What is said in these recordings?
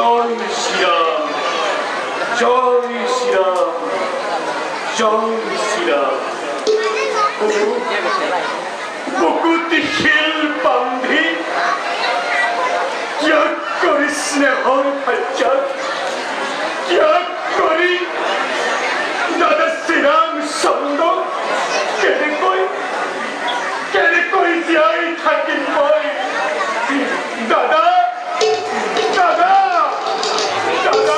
জয় শ্রীরাম জয় শ্রীরাম জয় শ্রীরাম বুকুতি শিল বান্ধি ত্যাগ করি স্নেহর ভাজ্যাত ত্যাগ করি দাদা শ্রীরাম সঙ্গ কেনেকৈ জীয়াই থাকিম মই দাদা দাদা দাদা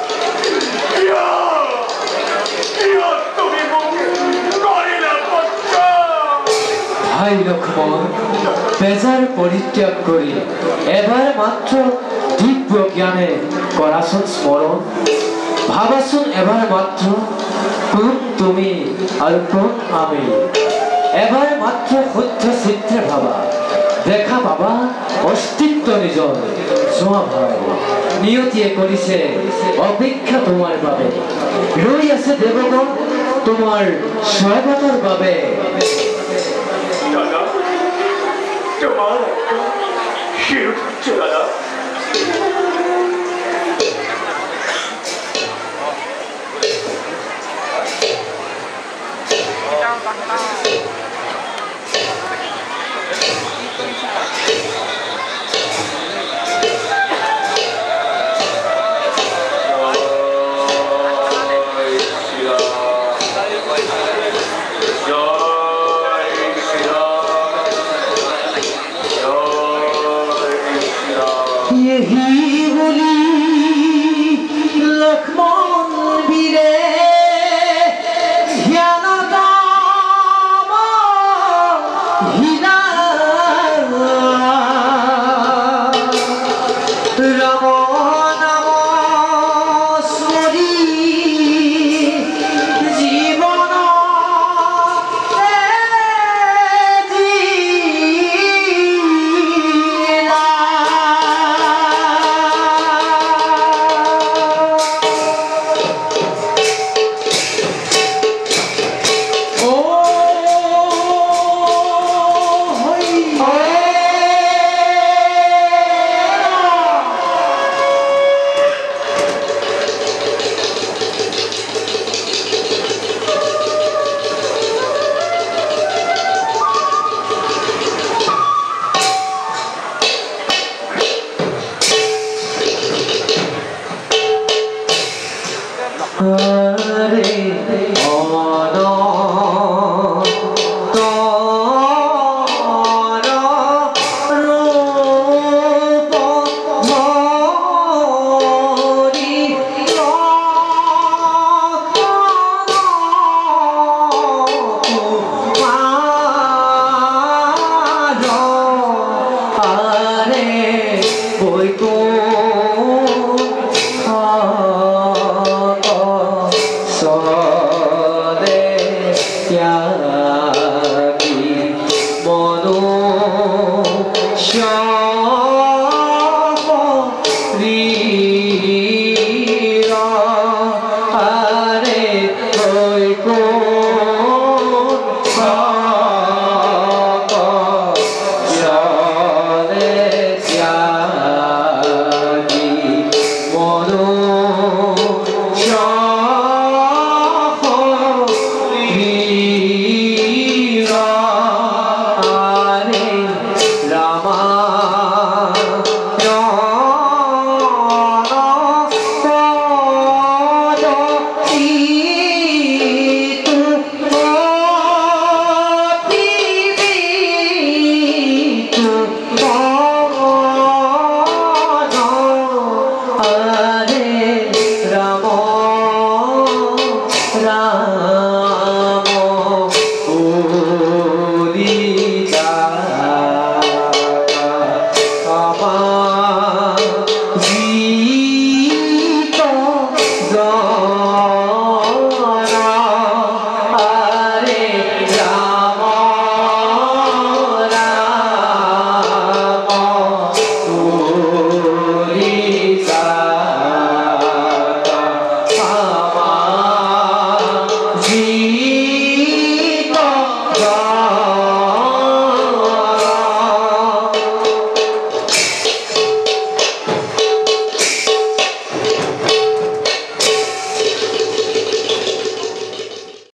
কিয় তুমি মোক কৰিলা পত্ৰ ভাই লক্ষ্মণ বেজাৰ পৰিত্যাগ কৰি এবাৰ মাত্ৰ দিব্য জ্ঞানে কৰাচোন স্মৰণ ভাবাচোন এবাৰ মাত্ৰ কোন তুমি আৰু কোন আমি এবাৰ মাত্ৰ শুদ্ধ চিত্ৰে ভাবা দেখা পাবা অস্তিত্ব নিজৰ জোৱা ভাই নিয়তিয়ে কৰিছে অপেক্ষা তোমাৰ বাবে ৰৈ আছে দেৱগণ তোমাৰ স্বাগতৰ বাবে দাদা তোমাৰ শিৰোধাৰ্য দাদা यही बोली लक्ष्मण